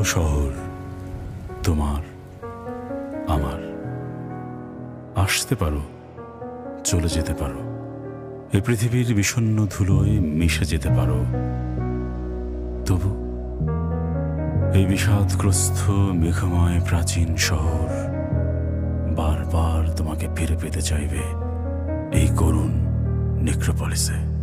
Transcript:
শহর তোমার আমার। আসতে পারো, চলে যেতে পারো, এই পৃথিবীর বিষণ্ণ ধুলোয় মিশে যেতে পারো, তবু এই বিষাদগ্রস্ত মেঘময় প্রাচীন শহর বারবার তোমাকে ফিরে পেতে চাইবে এই করুণ নেক্রোপলিসে।